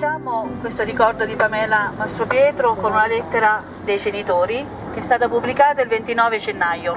Cominciamo questo ricordo di Pamela Mastropietro con una lettera dei genitori che è stata pubblicata il 29 gennaio.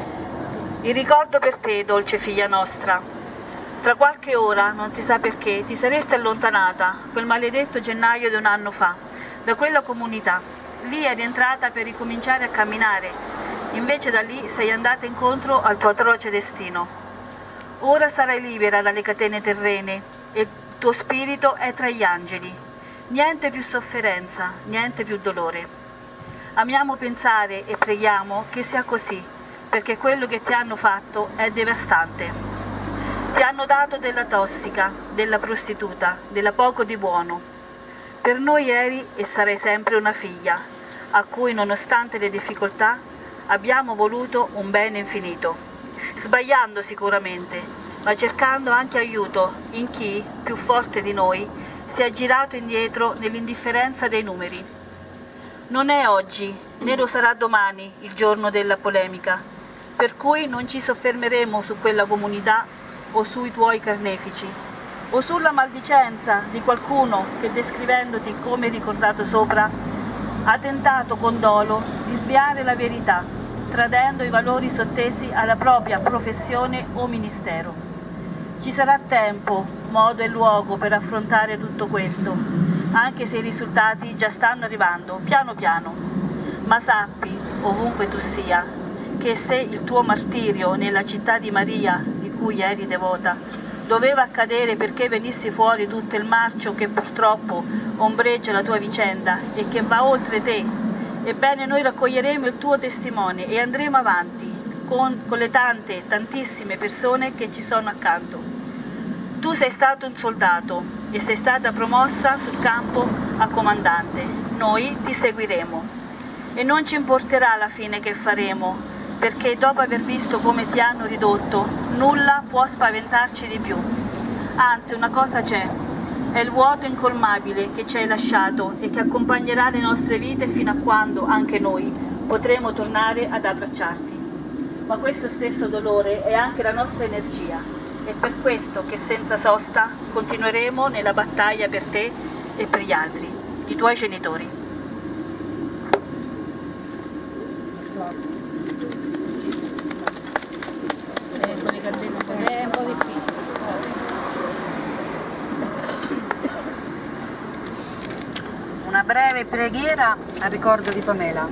Il ricordo per te, dolce figlia nostra. Tra qualche ora, non si sa perché, ti saresti allontanata, quel maledetto gennaio di un anno fa, da quella comunità. Lì eri entrata per ricominciare a camminare, invece da lì sei andata incontro al tuo atroce destino. Ora sarai libera dalle catene terrene e il tuo spirito è tra gli angeli. Niente più sofferenza, niente più dolore. Amiamo pensare e preghiamo che sia così, perché quello che ti hanno fatto è devastante. Ti hanno dato della tossica, della prostituta, della poco di buono. Per noi eri e sarai sempre una figlia, a cui nonostante le difficoltà abbiamo voluto un bene infinito, sbagliando sicuramente, ma cercando anche aiuto in chi, più forte di noi, si è girato indietro nell'indifferenza dei numeri. Non è oggi, né lo sarà domani, il giorno della polemica, per cui non ci soffermeremo su quella comunità o sui tuoi carnefici, o sulla maldicenza di qualcuno che, descrivendoti come ricordato sopra, ha tentato con dolo di sviare la verità, tradendo i valori sottesi alla propria professione o ministero. Ci sarà tempo, modo e luogo per affrontare tutto questo, anche se i risultati già stanno arrivando, piano piano. Ma sappi, ovunque tu sia, che se il tuo martirio nella città di Maria, di cui eri devota, doveva accadere perché venissi fuori tutto il marcio che purtroppo ombreggia la tua vicenda e che va oltre te, ebbene noi raccoglieremo il tuo testimone e andremo avanti con le tantissime persone che ci sono accanto. Tu sei stato un soldato e sei stata promossa sul campo a comandante. Noi ti seguiremo e non ci importerà la fine che faremo, perché dopo aver visto come ti hanno ridotto, nulla può spaventarci di più. Anzi, una cosa c'è, è il vuoto incolmabile che ci hai lasciato e che accompagnerà le nostre vite fino a quando anche noi potremo tornare ad abbracciarti. Ma questo stesso dolore è anche la nostra energia, è per questo che senza sosta continueremo nella battaglia per te e per gli altri, i tuoi genitori. È un po' difficile. Una breve preghiera al ricordo di Pamela.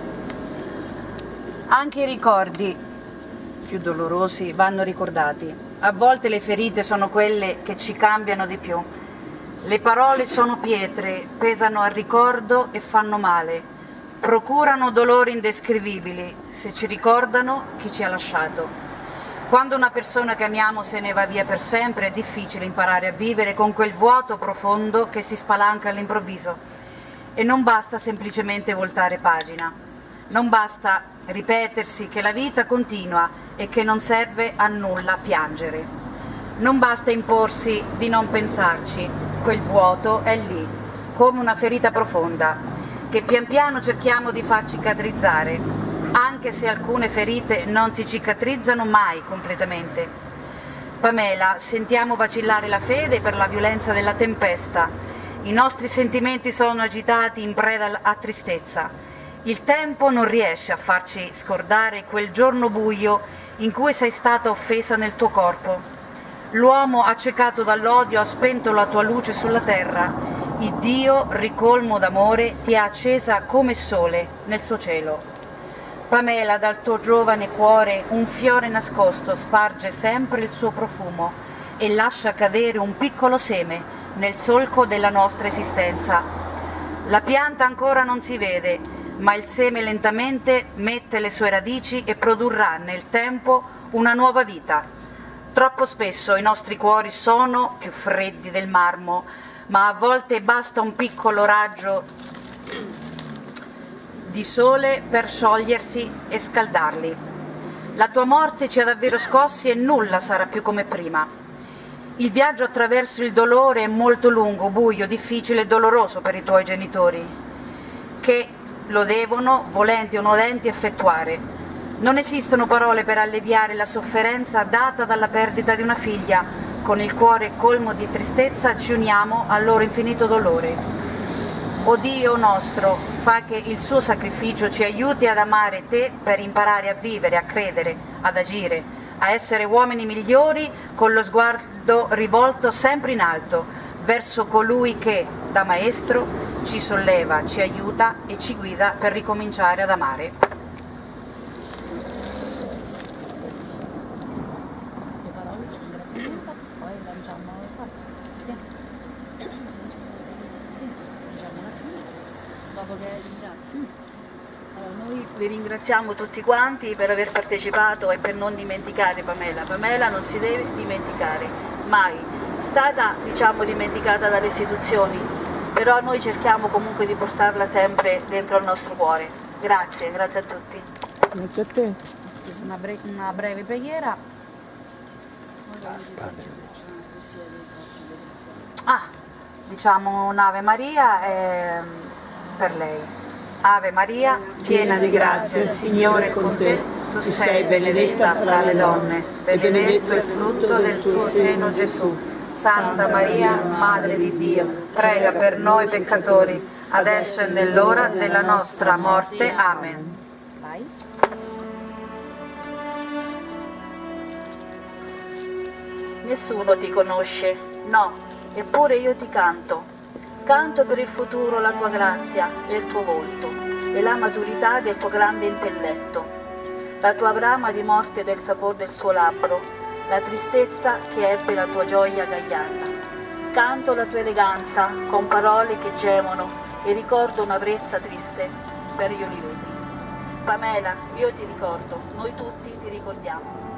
Anche i ricordi più dolorosi vanno ricordati. A volte le ferite sono quelle che ci cambiano di più. Le parole sono pietre, pesano al ricordo e fanno male. Procurano dolori indescrivibili se ci ricordano chi ci ha lasciato. Quando una persona che amiamo se ne va via per sempre è difficile imparare a vivere con quel vuoto profondo che si spalanca all'improvviso. E non basta semplicemente voltare pagina. Non basta ripetersi che la vita continua e che non serve a nulla piangere. Non basta imporsi di non pensarci. Quel vuoto è lì, come una ferita profonda, che pian piano cerchiamo di far cicatrizzare, anche se alcune ferite non si cicatrizzano mai completamente. Pamela, sentiamo vacillare la fede per la violenza della tempesta. I nostri sentimenti sono agitati in preda a tristezza. Il tempo non riesce a farci scordare quel giorno buio in cui sei stata offesa nel tuo corpo. L'uomo accecato dall'odio ha spento la tua luce sulla terra. Il Dio, ricolmo d'amore, ti ha accesa come sole nel suo cielo. Pamela, dal tuo giovane cuore un fiore nascosto sparge sempre il suo profumo e lascia cadere un piccolo seme nel solco della nostra esistenza. La pianta ancora non si vede, ma il seme lentamente mette le sue radici e produrrà nel tempo una nuova vita. Troppo spesso i nostri cuori sono più freddi del marmo, ma a volte basta un piccolo raggio di sole per sciogliersi e scaldarli. La tua morte ci ha davvero scossi e nulla sarà più come prima. Il viaggio attraverso il dolore è molto lungo, buio, difficile e doloroso per i tuoi genitori, che lo devono, volenti o nolenti, effettuare. Non esistono parole per alleviare la sofferenza data dalla perdita di una figlia, con il cuore colmo di tristezza ci uniamo al loro infinito dolore. O Dio nostro, fa che il suo sacrificio ci aiuti ad amare te per imparare a vivere, a credere, ad agire, a essere uomini migliori con lo sguardo rivolto sempre in alto, verso colui che, da maestro, ci solleva, ci aiuta e ci guida per ricominciare ad amare. Noi vi ringraziamo tutti quanti per aver partecipato e per non dimenticare Pamela. Pamela non si deve dimenticare, mai. È stata, dimenticata dalle istituzioni, però noi cerchiamo comunque di portarla sempre dentro al nostro cuore. Grazie, grazie a tutti. Grazie a te. Una breve preghiera. Diciamo un'Ave Maria per lei. Ave Maria, piena di grazia, il Signore è con te. Tu sei benedetta fra le donne, e benedetto il frutto del tuo seno, Gesù. Santa Maria, Madre di Dio, prega per noi peccatori, adesso e nell'ora della nostra morte. Amen. Vai. Nessuno ti conosce, no, eppure io ti canto. Canto per il futuro la tua grazia e il tuo volto e la maturità del tuo grande intelletto, la tua brama di morte del sapor del suo labbro, la tristezza che ebbe la tua gioia gagliarda. Canto la tua eleganza con parole che gemono e ricordo una brezza triste per gli oliveti. Pamela, io ti ricordo, noi tutti ti ricordiamo.